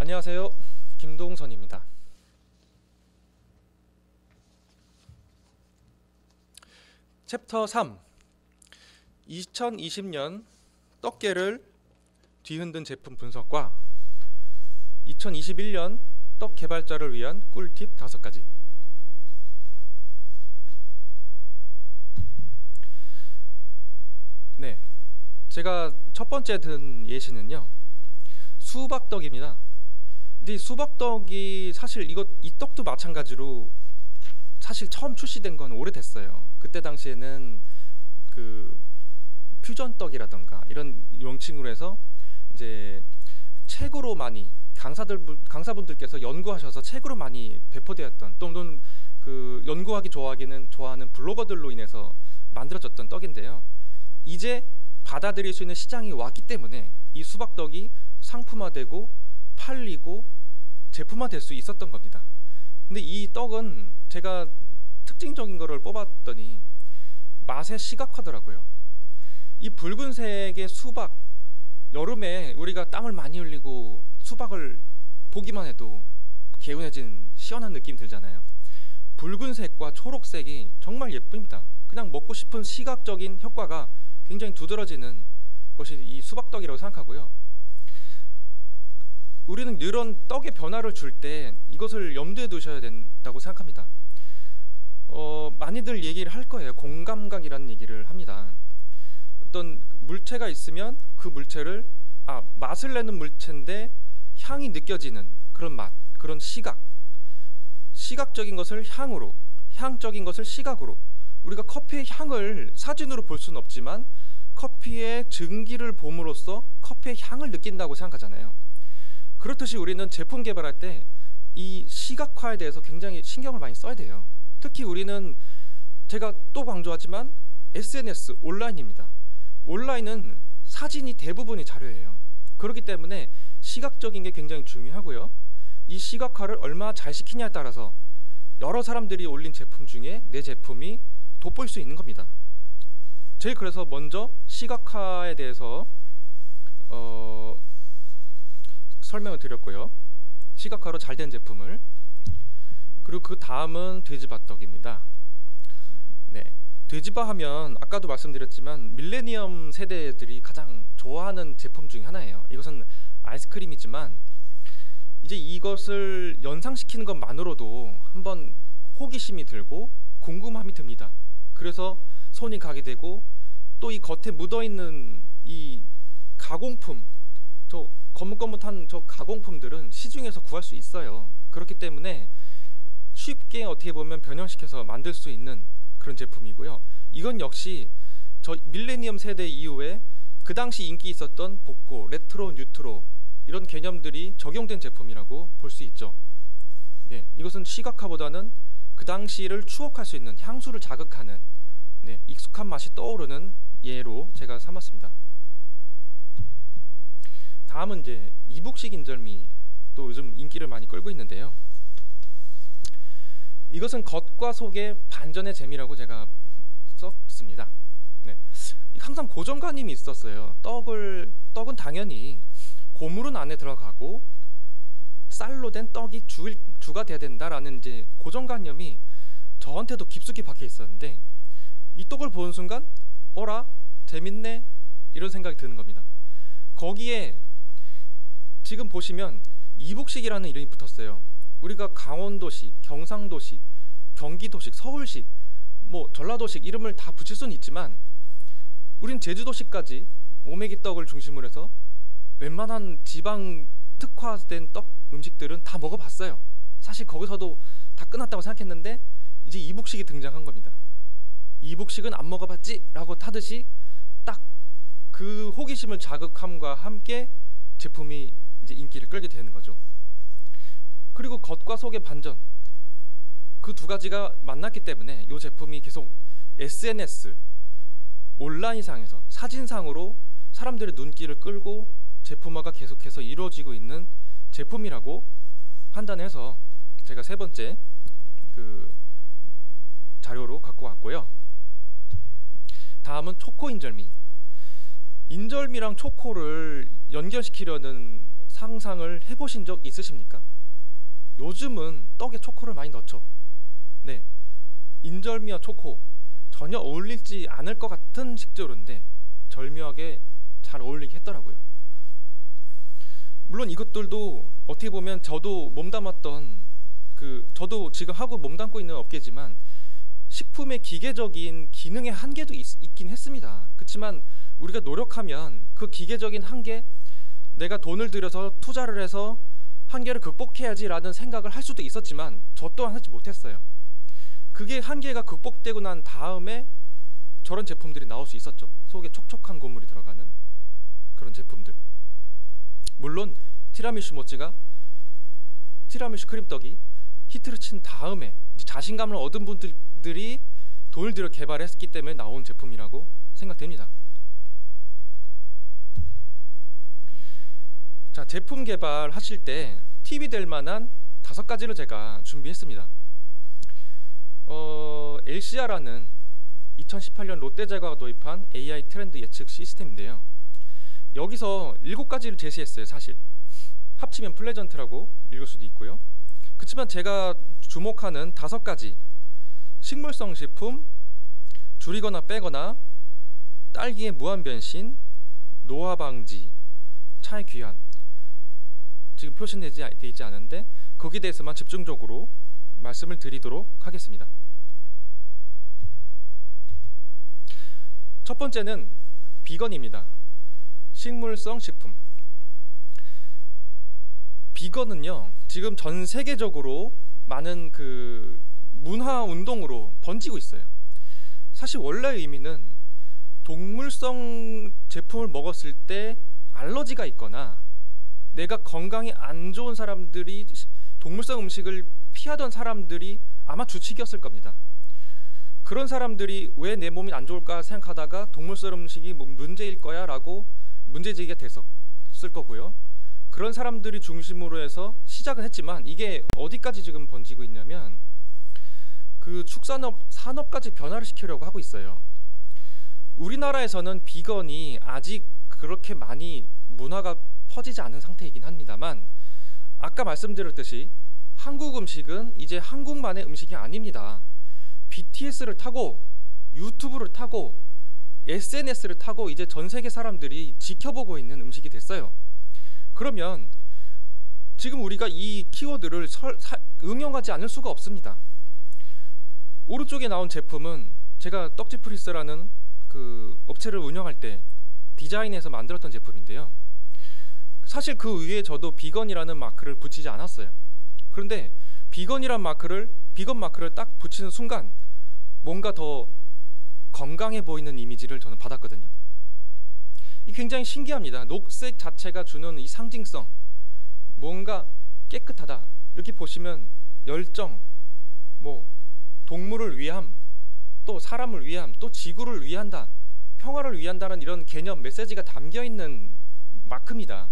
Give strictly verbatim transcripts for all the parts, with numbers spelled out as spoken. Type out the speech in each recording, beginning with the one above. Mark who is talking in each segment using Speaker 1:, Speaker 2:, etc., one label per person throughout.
Speaker 1: 안녕하세요. 김동선입니다. 챕터 삼. 이천이십 년 떡계를 뒤흔든 제품 분석과 이천이십일 년 떡 개발자를 위한 꿀팁 다섯 가지. 네, 제가 첫 번째 든 예시는요, 수박떡입니다. 근데 이 수박떡이 사실 이것 이 떡도 마찬가지로 사실 처음 출시된 건 오래됐어요. 그때 당시에는 그 퓨전 떡이라던가 이런 명칭으로 해서 이제 책으로 많이 강사들 강사분들께서 연구하셔서 책으로 많이 배포되었던, 또는 그 연구하기 좋아하기는 좋아하는 블로거들로 인해서 만들어졌던 떡인데요. 이제 받아들일 수 있는 시장이 왔기 때문에 이 수박떡이 상품화되고 팔리고 제품화될 수 있었던 겁니다. 근데 이 떡은 제가 특징적인 거를 뽑았더니 맛의 시각화더라고요. 이 붉은색의 수박, 여름에 우리가 땀을 많이 흘리고 수박을 보기만 해도 개운해진 시원한 느낌이 들잖아요. 붉은색과 초록색이 정말 예쁩니다. 그냥 먹고 싶은 시각적인 효과가 굉장히 두드러지는 것이 이 수박떡이라고 생각하고요. 우리는 이런 떡의 변화를 줄 때 이것을 염두에 두셔야 된다고 생각합니다. 어, 많이들 얘기를 할 거예요. 공감각이라는 얘기를 합니다. 어떤 물체가 있으면 그 물체를 아 맛을 내는 물체인데 향이 느껴지는 그런 맛, 그런 시각, 시각적인 것을 향으로, 향적인 것을 시각으로. 우리가 커피의 향을 사진으로 볼 수는 없지만 커피의 증기를 봄으로써 커피의 향을 느낀다고 생각하잖아요. 그렇듯이 우리는 제품 개발할 때 이 시각화에 대해서 굉장히 신경을 많이 써야 돼요. 특히 우리는, 제가 또 강조하지만 에스엔에스, 온라인입니다. 온라인은 사진이 대부분이 자료예요. 그렇기 때문에 시각적인 게 굉장히 중요하고요. 이 시각화를 얼마나 잘 시키냐에 따라서 여러 사람들이 올린 제품 중에 내 제품이 돋보일 수 있는 겁니다. 제일 그래서 먼저 시각화에 대해서 어, 설명을 드렸고요. 시각화로 잘 된 제품을. 그리고 그 다음은 돼지바떡입니다. 네, 돼지바 하면 아까도 말씀드렸지만 밀레니엄 세대들이 가장 좋아하는 제품 중에 하나예요. 이것은 아이스크림이지만 이제 이것을 연상시키는 것만으로도 한번 호기심이 들고 궁금함이 듭니다. 그래서 손이 가게 되고, 또 이 겉에 묻어있는 이 가공품, 저 거뭇거뭇한 저 가공품들은 시중에서 구할 수 있어요. 그렇기 때문에 쉽게 어떻게 보면 변형시켜서 만들 수 있는 그런 제품이고요. 이건 역시 저 밀레니엄 세대 이후에 그 당시 인기 있었던 복고, 레트로, 뉴트로 이런 개념들이 적용된 제품이라고 볼 수 있죠. 네, 이것은 시각화보다는 그 당시를 추억할 수 있는, 향수를 자극하는, 네, 익숙한 맛이 떠오르는 예로 제가 삼았습니다. 다음은 이제 이북식 인절미, 또 요즘 인기를 많이 끌고 있는데요. 이것은 겉과 속의 반전의 재미라고 제가 썼습니다. 네, 항상 고정관념이 있었어요. 떡을 떡은 당연히 고물은 안에 들어가고 쌀로 된 떡이 주, 주가 돼야 된다라는 이제 고정관념이 저한테도 깊숙이 박혀 있었는데, 이 떡을 보는 순간 어라? 재밌네? 이런 생각이 드는 겁니다. 거기에 지금 보시면 이북식이라는 이름이 붙었어요. 우리가 강원도식, 경상도식, 경기도식, 서울식, 뭐 전라도식 이름을 다 붙일 수는 있지만 우린 제주도식까지 오메기떡을 중심으로 해서 웬만한 지방 특화된 떡 음식들은 다 먹어봤어요. 사실 거기서도 다 끝났다고 생각했는데 이제 이북식이 등장한 겁니다. 이북식은 안 먹어봤지? 라고 타듯이 딱 그 호기심을 자극함과 함께 제품이 이제 인기를 끌게 되는 거죠. 그리고 겉과 속의 반전, 그 두 가지가 만났기 때문에 이 제품이 계속 에스엔에스, 온라인상에서 사진상으로 사람들의 눈길을 끌고 제품화가 계속해서 이루어지고 있는 제품이라고 판단해서 제가 세 번째 그 자료로 갖고 왔고요. 다음은 초코 인절미. 인절미랑 초코를 연결시키려는 상상을 해보신 적 있으십니까? 요즘은 떡에 초코를 많이 넣죠. 네, 인절미와 초코 전혀 어울리지 않을 것 같은 식재료인데 절묘하게 잘 어울리게 했더라고요. 물론 이것들도 어떻게 보면 저도 몸담았던 그 저도 지금 하고 몸담고 있는 업계지만 식품의 기계적인 기능의 한계도 있, 있긴 했습니다. 그렇지만 우리가 노력하면 그 기계적인 한계, 내가 돈을 들여서 투자를 해서 한계를 극복해야지라는 생각을 할 수도 있었지만 저 또한 하지 못했어요. 그게 한계가 극복되고 난 다음에 저런 제품들이 나올 수 있었죠. 속에 촉촉한 곡물이 들어가는 그런 제품들. 물론 티라미슈 모찌가 티라미슈 크림떡이 히트를 친 다음에 자신감을 얻은 분들이 돈을 들여 개발했기 때문에 나온 제품이라고 생각됩니다. 자, 제품 개발하실 때 팁이 될 만한 다섯 가지를 제가 준비했습니다. 어, 엘씨아라는 이천십팔 년 롯데제과가 도입한 에이아이 트렌드 예측 시스템인데요. 여기서 일곱 가지를 제시했어요. 사실 합치면 플레전트라고 읽을 수도 있고요. 그렇지만 제가 주목하는 다섯 가지, 식물성 식품, 줄이거나 빼거나, 딸기의 무한 변신, 노화 방지, 차의 귀환, 지금 표시되지 있지 않은데 거기에 대해서만 집중적으로 말씀을 드리도록 하겠습니다. 첫 번째는 비건입니다. 식물성 식품. 비건은요, 지금 전 세계적으로 많은 그 문화 운동으로 번지고 있어요. 사실 원래 의미는 동물성 제품을 먹었을 때 알러지가 있거나 내가 건강에 안 좋은 사람들이 동물성 음식을 피하던 사람들이 아마 주축이었을 겁니다. 그런 사람들이 왜 내 몸이 안 좋을까 생각하다가 동물성 음식이 문제일 거야 라고 문제제기가 됐었을 거고요. 그런 사람들이 중심으로 해서 시작은 했지만 이게 어디까지 지금 번지고 있냐면 그 축산업 산업까지 변화를 시키려고 하고 있어요. 우리나라에서는 비건이 아직 그렇게 많이 문화가 퍼지지 않은 상태이긴 합니다만 아까 말씀드렸듯이 한국 음식은 이제 한국만의 음식이 아닙니다. 비티에스를 타고 유튜브를 타고 에스엔에스를 타고 이제 전 세계 사람들이 지켜보고 있는 음식이 됐어요. 그러면 지금 우리가 이 키워드를 설, 사, 응용하지 않을 수가 없습니다. 오른쪽에 나온 제품은 제가 떡지프리스라는 그 업체를 운영할 때 디자인해서 만들었던 제품인데요. 사실 그 위에 저도 비건이라는 마크를 붙이지 않았어요. 그런데 비건이란 마크를 비건 마크를 딱 붙이는 순간 뭔가 더 건강해 보이는 이미지를 저는 받았거든요. 이 굉장히 신기합니다. 녹색 자체가 주는 이 상징성, 뭔가 깨끗하다. 이렇게 보시면 열정, 뭐 동물을 위함, 또 사람을 위함, 또 지구를 위한다, 평화를 위한다는 이런 개념 메시지가 담겨 있는 마크입니다.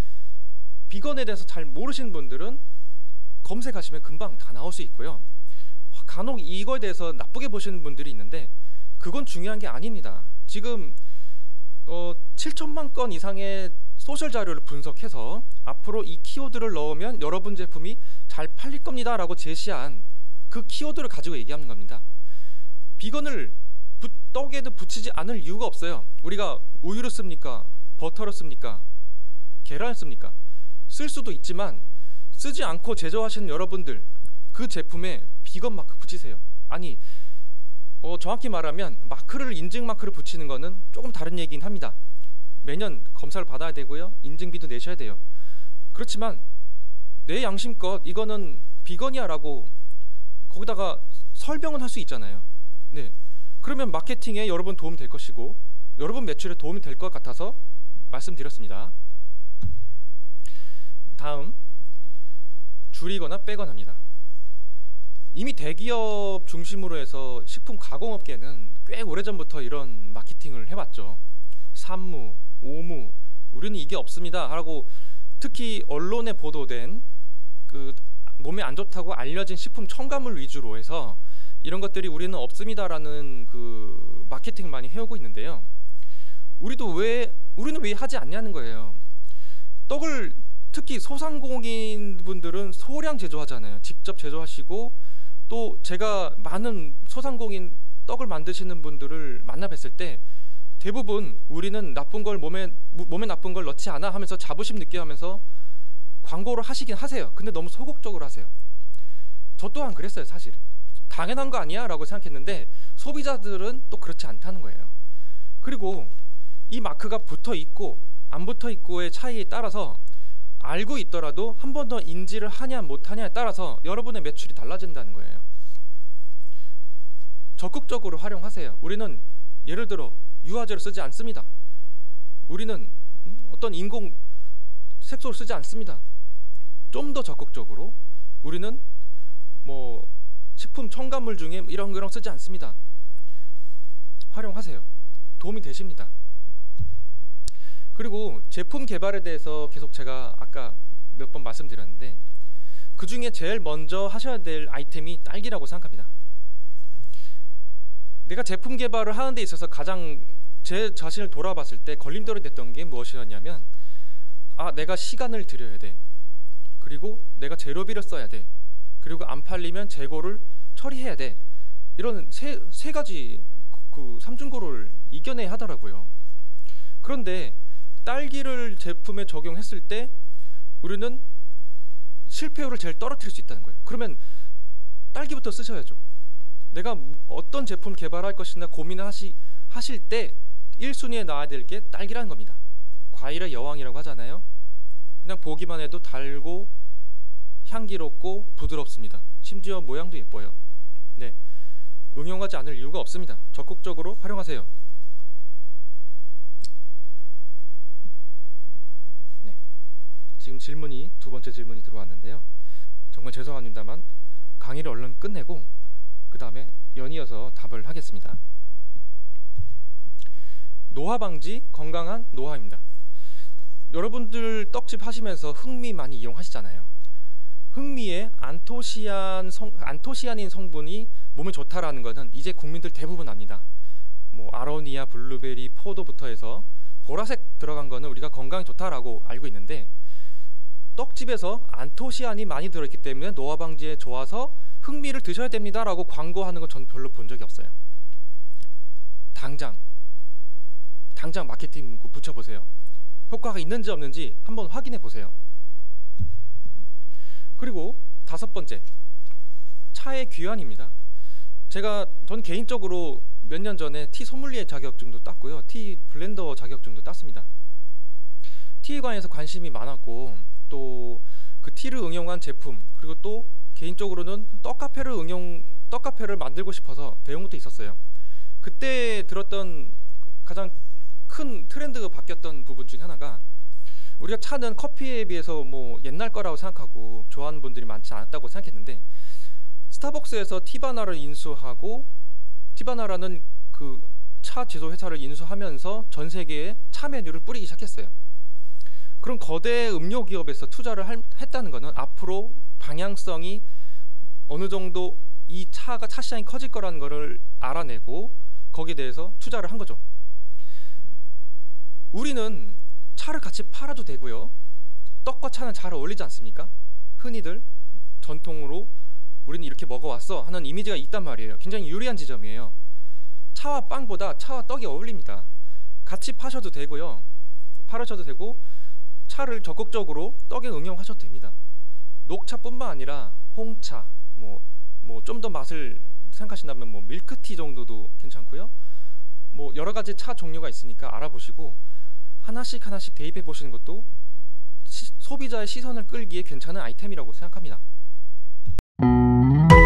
Speaker 1: 비건에 대해서 잘 모르시는 분들은 검색하시면 금방 다 나올 수 있고요. 간혹 이거에 대해서 나쁘게 보시는 분들이 있는데 그건 중요한 게 아닙니다. 지금 어, 칠천만 건 이상의 소셜 자료를 분석해서 앞으로 이 키워드를 넣으면 여러분 제품이 잘 팔릴 겁니다 라고 제시한 그 키워드를 가지고 얘기하는 겁니다. 비건을 부, 떡에도 붙이지 않을 이유가 없어요. 우리가 우유를 씁니까? 버터를 씁니까? 계란을 씁니까? 쓸 수도 있지만 쓰지 않고 제조하시는 여러분들 그 제품에 비건 마크 붙이세요. 아니 어, 정확히 말하면 마크를 인증 마크를 붙이는 거는 조금 다른 얘기긴 합니다. 매년 검사를 받아야 되고요. 인증비도 내셔야 돼요. 그렇지만 내 양심껏 이거는 비건이야 라고 거기다가 설명은 할 수 있잖아요. 네, 그러면 마케팅에 여러분 도움이 될 것이고 여러분 매출에 도움이 될 것 같아서 말씀드렸습니다. 다음, 줄이거나 빼거나입니다. 이미 대기업 중심으로 해서 식품 가공업계는 꽤 오래전부터 이런 마케팅을 해왔죠. 산무, 오무, 우리는 이게 없습니다 하고 특히 언론에 보도된 그 몸에 안 좋다고 알려진 식품 첨가물 위주로 해서 이런 것들이 우리는 없습니다라는 그 마케팅을 많이 해오고 있는데요. 우리도 왜 우리는 왜 하지 않냐는 거예요. 떡을 특히 소상공인 분들은 소량 제조하잖아요. 직접 제조하시고 또 제가 많은 소상공인 떡을 만드시는 분들을 만나 뵀을 때 대부분 우리는 나쁜 걸 몸에 몸에 나쁜 걸 넣지 않아 하면서 자부심 느껴하면서 광고를 하시긴 하세요. 근데 너무 소극적으로 하세요. 저 또한 그랬어요. 사실은 당연한 거 아니야 라고 생각했는데 소비자들은 또 그렇지 않다는 거예요. 그리고 이 마크가 붙어 있고 안 붙어 있고의 차이에 따라서 알고 있더라도 한 번 더 인지를 하냐 못하냐에 따라서 여러분의 매출이 달라진다는 거예요. 적극적으로 활용하세요. 우리는 예를 들어 유화제를 쓰지 않습니다. 우리는 어떤 인공 색소를 쓰지 않습니다. 좀 더 적극적으로 우리는 뭐 식품 첨가물 중에 이런 거랑 쓰지 않습니다. 활용하세요. 도움이 되십니다. 그리고 제품 개발에 대해서 계속 제가 아까 몇 번 말씀드렸는데 그 중에 제일 먼저 하셔야 될 아이템이 딸기라고 생각합니다. 내가 제품 개발을 하는 데 있어서 가장 제 자신을 돌아봤을 때 걸림돌이 됐던 게 무엇이었냐면 아 내가 시간을 들여야 돼. 그리고 내가 재료비를 써야 돼. 그리고 안 팔리면 재고를 처리해야 돼. 이런 세, 세 가지 그 삼중고를 이겨내야 하더라고요. 그런데 딸기를 제품에 적용했을 때 우리는 실패율을 제일 떨어뜨릴 수 있다는 거예요. 그러면 딸기부터 쓰셔야죠. 내가 어떤 제품 개발할 것이나 고민을 하시, 하실 때 일 순위에 나와야 될 게 딸기라는 겁니다. 과일의 여왕이라고 하잖아요. 그냥 보기만 해도 달고 향기롭고 부드럽습니다. 심지어 모양도 예뻐요. 네, 응용하지 않을 이유가 없습니다. 적극적으로 활용하세요. 네, 지금 질문이 두 번째 질문이 들어왔는데요. 정말 죄송합니다만 강의를 얼른 끝내고 그 다음에 연이어서 답을 하겠습니다. 노화 방지, 건강한 노화입니다. 여러분들 떡집 하시면서 흑미 많이 이용하시잖아요. 흑미에 안토시안 성, 안토시아닌 성분이 몸에 좋다라는 것은 이제 국민들 대부분 압니다. 뭐 아로니아, 블루베리, 포도부터 해서 보라색 들어간 거는 우리가 건강에 좋다라고 알고 있는데 떡집에서 안토시안이 많이 들어있기 때문에 노화 방지에 좋아서 흑미를 드셔야 됩니다 라고 광고하는 건 전 별로 본 적이 없어요. 당장 당장 마케팅 문구 붙여보세요. 효과가 있는지 없는지 한번 확인해 보세요. 그리고 다섯 번째, 차의 귀환입니다. 제가 전 개인적으로 몇 년 전에 티 소믈리에 자격증도 땄고요. 티 블렌더 자격증도 땄습니다. 티에 관해서 관심이 많았고 또 그 티를 응용한 제품 그리고 또 개인적으로는 떡카페를 응용 떡카페를 만들고 싶어서 배운 것도 있었어요. 그때 들었던 가장 큰 트렌드가 바뀌었던 부분 중에 하나가 우리가 차는 커피에 비해서 뭐 옛날 거라고 생각하고 좋아하는 분들이 많지 않았다고 생각했는데 스타벅스에서 티바나를 인수하고 티바나라는 그 차 제조 회사를 인수하면서 전 세계에 차 메뉴를 뿌리기 시작했어요. 그런 거대 음료 기업에서 투자를 할, 했다는 것은 앞으로 방향성이 어느 정도 이 차가 차 시장이 커질 거라는 것을 알아내고 거기에 대해서 투자를 한 거죠. 우리는 차를 같이 팔아도 되고요. 떡과 차는 잘 어울리지 않습니까? 흔히들 전통으로 우리는 이렇게 먹어왔어 하는 이미지가 있단 말이에요. 굉장히 유리한 지점이에요. 차와 빵보다 차와 떡이 어울립니다. 같이 파셔도 되고요. 팔으셔도 되고 차를 적극적으로 떡에 응용하셔도 됩니다. 녹차뿐만 아니라 홍차, 뭐 뭐 좀 더 맛을 생각하신다면 뭐 밀크티 정도도 괜찮고요. 뭐 여러 가지 차 종류가 있으니까 알아보시고 하나씩 하나씩 대입해 보시는 것도 시, 소비자의 시선을 끌기에 괜찮은 아이템이라고 생각합니다.